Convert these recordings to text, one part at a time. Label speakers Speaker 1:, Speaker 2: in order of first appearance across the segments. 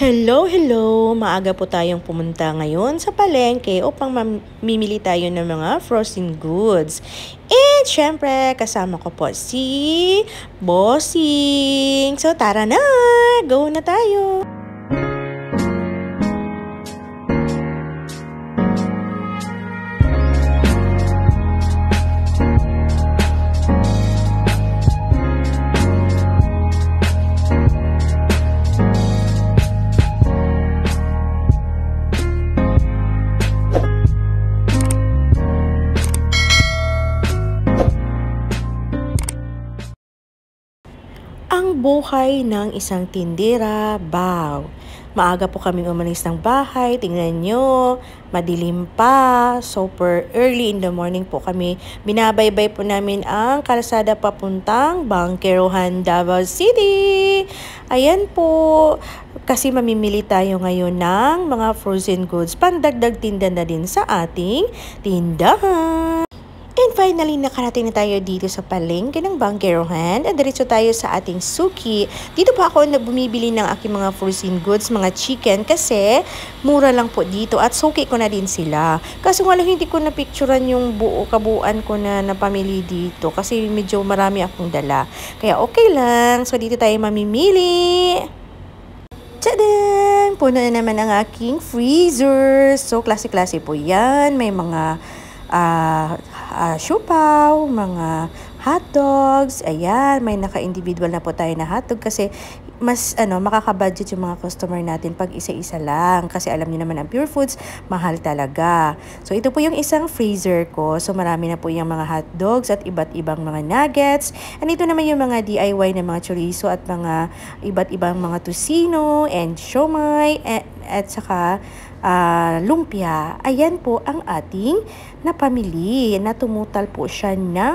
Speaker 1: Hello, hello! Maaga po tayong pumunta ngayon sa palengke upang mamimili tayo ng mga frozen goods. And syempre, kasama ko po si Bossing. So tara na! Go na tayo! Ang buhay ng isang tindera, bow. Maaga po kaming umalis ng bahay, tingnan nyo, madilim pa, super early in the morning po kami. Binabaybay po namin ang kalsada papuntang Bangkerohan, Davao City. Ayan po, kasi mamimili tayo ngayon ng mga frozen goods, pandagdag tinda na din sa ating tindahan. And finally, nakarating na tayo dito sa palengke ng Bangkerohan at diretso tayo sa ating suki. Dito po ako bumibili ng aking mga frozen goods, mga chicken kasi mura lang po dito at suki ko na din sila. Kaso nga lang hindi ko napicturan yung kabuuan ko na napamili dito kasi medyo marami akong dala. Kaya okay lang. So dito tayo mamimili. Tadam! Puno na naman ang aking freezer. So klase-klase po yan. May mga siupaw, mga hotdogs, ayan, may naka-individual na po tayo na hotdog kasi mas makaka-budget yung mga customer natin pag isa-isa lang kasi alam niyo naman ang Pure Foods, mahal talaga. So ito po yung isang freezer ko. So marami na po yung mga hotdogs at iba't ibang mga nuggets. And ito naman yung mga DIY na mga chorizo at mga iba't ibang mga tocino and siomai at saka lumpia. Ayan po ang ating napamili. Natumutal po siya ng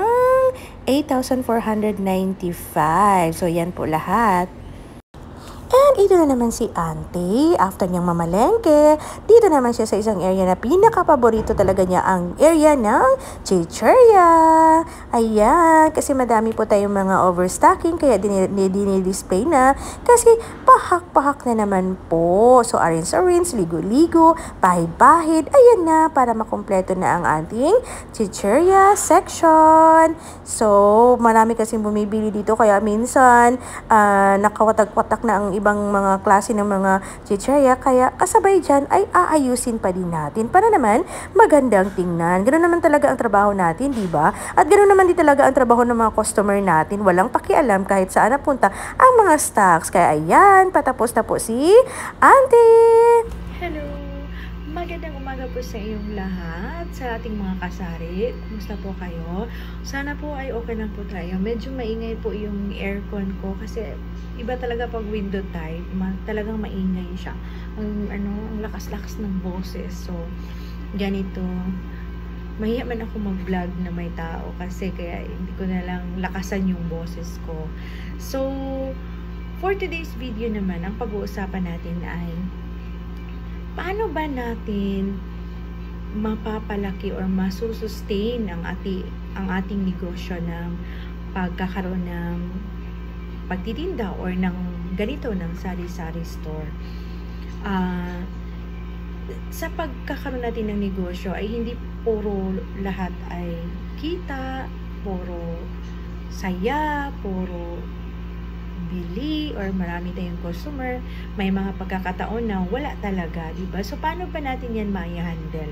Speaker 1: 8,495. So, yan po lahat. And ito na naman si Auntie. After niyang mamalengke, dito naman siya sa isang area na pinaka-paborito talaga niya, ang area ng chichirya. Ayan, kasi madami po tayong mga overstocking, kaya dinidisplay na kasi pahak-pahak na naman po. So, arrange, ligo-ligo, pahid-pahid, ayan na, para makumpleto na ang ating chichirya section. So, marami kasing bumibili dito, kaya minsan, nakawatak-watak na ang ibang mga klase ng mga chichirya, kaya kasabay dyan ay aayusin pa din natin para naman magandang tingnan. Ganoon naman talaga ang trabaho natin, di ba? At ganoon naman din talaga ang trabaho ng mga customer natin. Walang pakialam kahit saan napunta ang mga stocks. Kaya ayan, patapos na po si Auntie!
Speaker 2: Hello! Magandang umaga po sa inyong lahat, sa ating mga kasari. Kumusta po kayo? Sana po ay okay lang po tayo. Medyo maingay po yung aircon ko kasi iba talaga pag window type, talagang maingay siya. Ang lakas-lakas ng boses. So, ganito. Mahiya man ako mag-vlog na may tao kasi kaya hindi ko na lang lakasan yung boses ko. So, for today's video naman, ang pag-uusapan natin ay paano ba natin mapapalaki or masusustain ang ating negosyo ng pagkakaroon ng pagtitinda or ng ganito, ng sari-sari store. Sa pagkakaroon natin ng negosyo ay hindi puro lahat ay kita, puro saya, puro bili or marami tayong customer. May mga pagkakataon na wala talaga, diba? So paano ba natin yan ma-handle?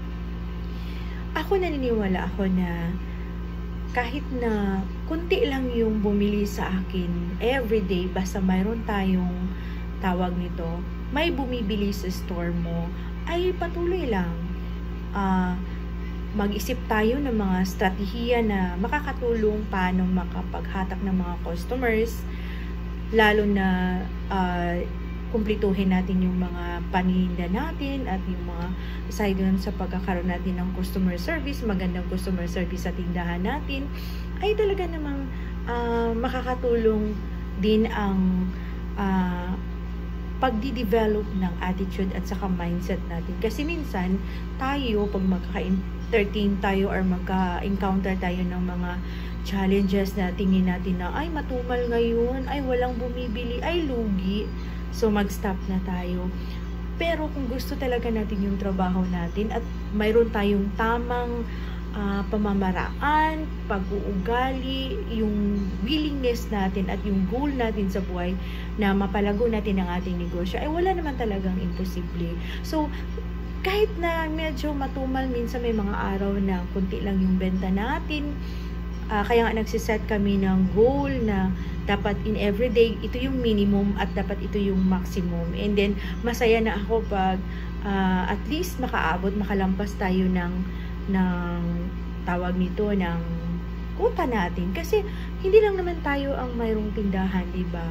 Speaker 2: Ako naniniwala ako na kahit na kunti lang yung bumili sa akin everyday, basta mayroon tayong tawag nito, may bumibili sa store mo, ay patuloy lang. Mag-isip tayo ng mga strategiya na makakatulong paano makapaghatak ng mga customers, lalo na kumplituhin natin yung mga paninda natin at yung mga aside dun sa pagkakaroon natin ng customer service, magandang customer service sa tindahan natin, ay talaga namang makakatulong din ang pagdi-develop ng attitude at saka mindset natin. Kasi minsan, tayo, pag magka-entertain tayo or magka-encounter tayo ng mga challenges na tingin natin na, ay matumal ngayon, ay walang bumibili, ay lugi. So, mag-stop na tayo. Pero kung gusto talaga natin yung trabaho natin at mayroon tayong tamang pamamaraan, pag-uugali, yung willingness natin at yung goal natin sa buhay na mapalago natin ang ating negosyo, ay wala naman talagang imposible. So, kahit na medyo matumal, minsan may mga araw na kunti lang yung benta natin, kaya nga nagsiset kami ng goal na dapat in everyday, ito yung minimum at dapat ito yung maximum. And then, masaya na ako pag at least makalampas tayo ng tawag nito, ng quota natin. Kasi, hindi lang naman tayo ang mayroong tindahan, diba?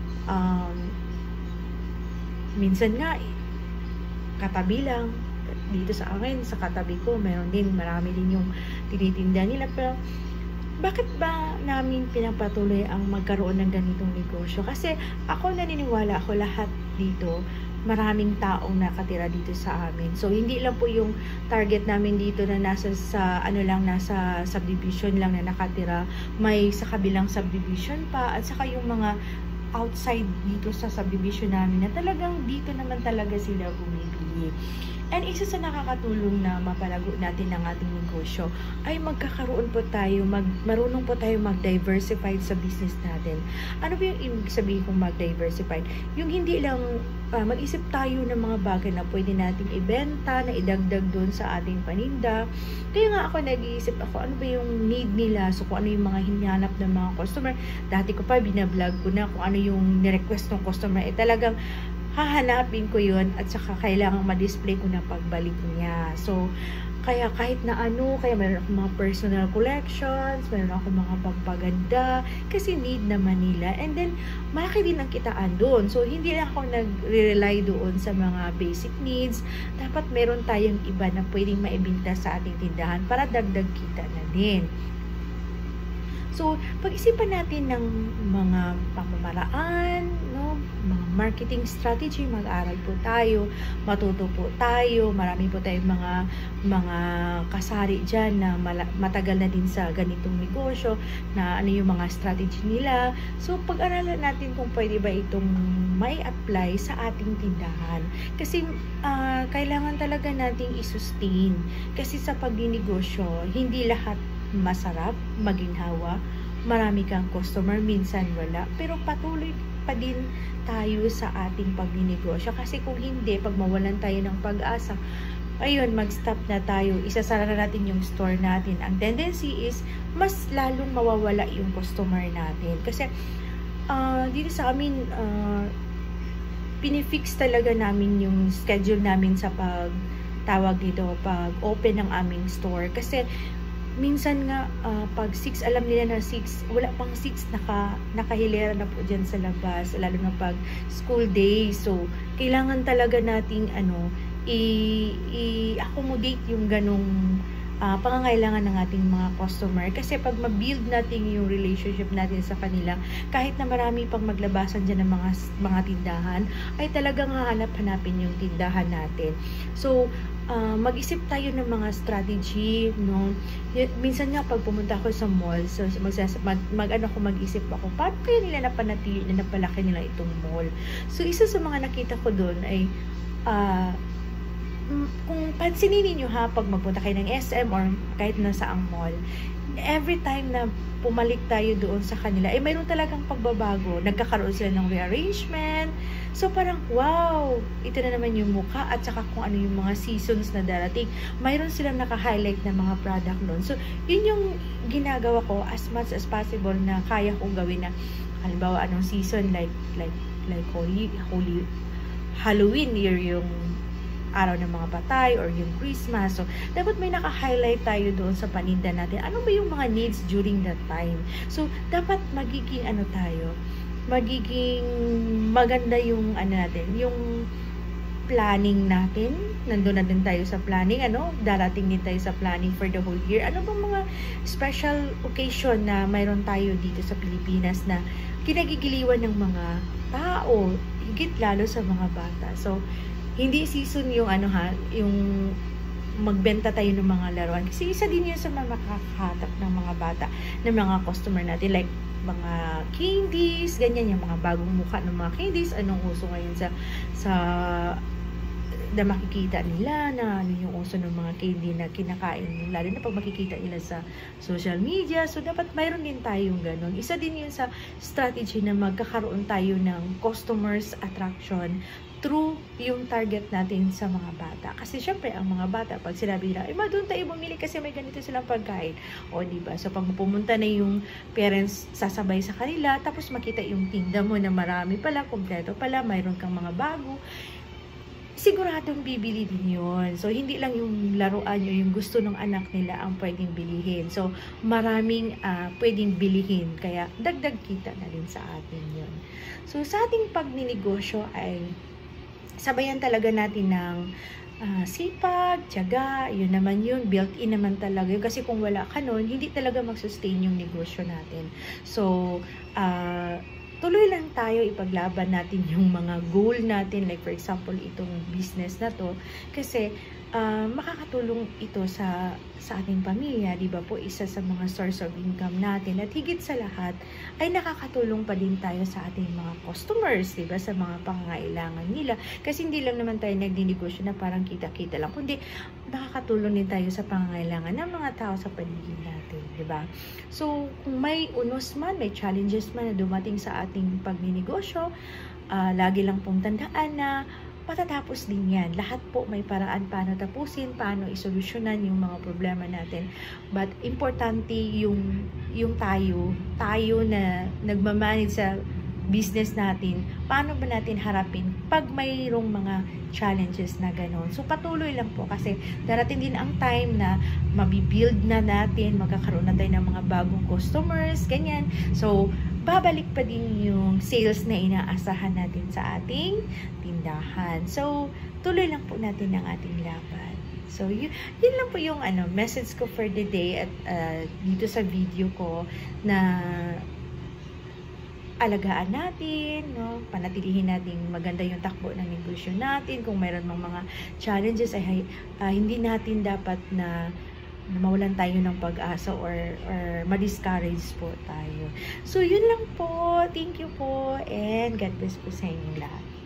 Speaker 2: Minsan nga, katabi lang, dito sa akin, sa katabi ko, marami din yung tinitinda nila. Pero, bakit ba namin pinapatuloy ang magkaroon ng ganitong negosyo? Kasi ako naniniwala ako lahat dito, maraming taong nakatira dito sa amin. So, hindi lang po yung target namin dito na nasa subdivision lang na nakatira. May sa kabilang subdivision pa, at saka yung mga outside dito sa subdivision namin na talagang dito naman talaga sila bumibili. And isa sa nakakatulong na mapalago natin ang ating negosyo ay marunong po tayo mag-diversify sa business natin. Ano ba yung ibig sabihin kong mag-diversify? Yung hindi lang mag-isip tayo ng mga bagay na pwede nating ibenta, na idagdag doon sa ating paninda. Kaya nga ako nag-iisip ano ba yung need nila, so kung ano yung mga hinahanap ng mga customer. Dati ko pa binablog ko na kung ano yung nirequest ng customer, talagang hahanapin ko yun at saka kailangan ma-display ko na pagbalik niya. So, kaya kahit na kaya meron akong mga personal collections, meron akong mga pampaganda, kasi need naman nila. And then, malaki din ang kitaan doon. So, hindi lang ako nag-rely doon sa mga basic needs. Dapat meron tayong iba na pwedeng maibinta sa ating tindahan para dagdag kita na din. So, pag-isipan natin ng mga pamamaraan, mga marketing strategy, mag-aral po tayo, matuto po tayo, marami po tayong mga kasari dyan na matagal na din sa ganitong negosyo, na ano yung mga strategy nila. So, pag-aralan natin kung pwede ba itong may apply sa ating tindahan. Kasi, kailangan talaga nating i-sustain. Kasi sa pagninegosyo, hindi lahat masarap, maginhawa, marami kang customer, minsan wala, pero patuloy pa din tayo sa ating pagninegosyo. Kasi kung hindi, pag mawalan tayo ng pag-asa, ayun, mag-stop na tayo, isasara na natin yung store natin. Ang tendency is, mas lalong mawawala yung customer natin. Kasi, dito sa amin, pinifix talaga namin yung schedule namin sa pag-open ng aming store. Kasi, minsan nga, pag 6, alam nila na 6, wala pang 6, nakahilera na po dyan sa labas, lalo na pag school day. So, kailangan talaga nating, i-accommodate yung ganong pangangailangan ng ating mga customer. Kasi pag ma-build natin yung relationship natin sa kanila, kahit na marami pang maglabasan dyan ng mga tindahan, ay talagang hahanap-hanapin yung tindahan natin. So, mag-isip tayo ng mga strategy, no? Minsan nga pag pumunta ako sa mall, so mag-isip ako, paano kaya nila napanatili na napalaki nila itong mall? So, isa sa mga nakita ko doon ay kung pansinin niyo pag magpunta kayo ng SM or kahit na saang mall, every time na pumalik tayo doon sa kanila, mayroon talagang pagbabago. Nagkakaroon sila ng rearrangement. So, parang, wow, ito na naman yung mukha at saka kung ano yung mga seasons na darating. Mayroon silang naka-highlight na mga product doon. So, yun yung ginagawa ko as much as possible na kaya kong gawin na, halimbawa, anong season, like Holy Halloween year, yung araw ng mga batay or yung Christmas. So, dapat may naka-highlight tayo doon sa paninda natin. Ano ba yung mga needs during that time? So, dapat magiging magiging maganda yung yung planning natin. Nandun na din tayo sa planning, darating din tayo sa planning for the whole year. Ano bang mga special occasion na mayroon tayo dito sa Pilipinas na kinagigiliwan ng mga tao, higit lalo sa mga bata. So, hindi season yung yung magbenta tayo ng mga laruan. Kasi isa din yun sa mga makakahatap ng mga bata, ng mga customer natin. Like, mga candies, ganyan, yung mga bagong mukha ng mga candies, anong uso ngayon sa na makikita nila, na ano yung uso ng mga candy na kinakain, lalo na pag makikita nila sa social media. So, dapat mayroon din tayong ganun. Isa din yun sa strategy na magkakaroon tayo ng customers attraction through yung target natin sa mga bata. Kasi syempre, ang mga bata, pag sinabi nila, doon tayo bumili kasi may ganito silang pagkain. O, diba? So, pag pumunta na yung parents, sasabay sa kanila, tapos makita yung tinda mo na marami pala, kompleto pala, mayroon kang mga bago, siguradong bibili din yun. So, hindi lang yung laruan nyo, yung gusto ng anak nila ang pwedeng bilihin. So, maraming pwedeng bilihin. Kaya, dagdag kita na din sa atin yun. So, sa ating pagninegosyo ay sabayan talaga natin ng sipag, tiyaga, yun naman yun, built-in naman talaga yun. Kasi kung wala ka nun, hindi talaga mag-sustain yung negosyo natin. So, tuloy lang tayo, ipaglaban natin yung mga goal natin, like for example, itong business na to, kasi makakatulong ito sa ating pamilya, di ba po, isa sa mga source of income natin, at higit sa lahat, ay nakakatulong pa din tayo sa ating mga customers, di ba, sa mga pangangailangan nila, kasi hindi lang naman tayo nagninegosyo na parang kita-kita lang, kundi nakakatulong din tayo sa pangangailangan ng mga tao sa paligid natin, di ba? So, kung may unos man, may challenges man na dumating sa ating pagninegosyo, lagi lang pong tandaan na matatapos din yan. Lahat po may paraan paano tapusin, paano isolusyonan yung mga problema natin. But importante yung tayo na nagmamanage sa business natin, paano ba natin harapin pag mayroong mga challenges na gano'n. So, patuloy lang po kasi darating din ang time na mabibuild na natin, magkakaroon na tayo ng mga bagong customers, ganyan. So, babalik pa din yung sales na inaasahan natin sa ating tindahan. So, tuloy lang po natin ang ating laban. So, yun lang po yung message ko for the day at dito sa video ko na alagaan natin, no? Panatilihin natin maganda yung takbo ng negosyo natin. Kung mayroon mga challenges ay hindi natin dapat na mawalan tayo ng pag-asa or ma-discourage po tayo. So, yun lang po. Thank you po and God bless po sa inyong lahat.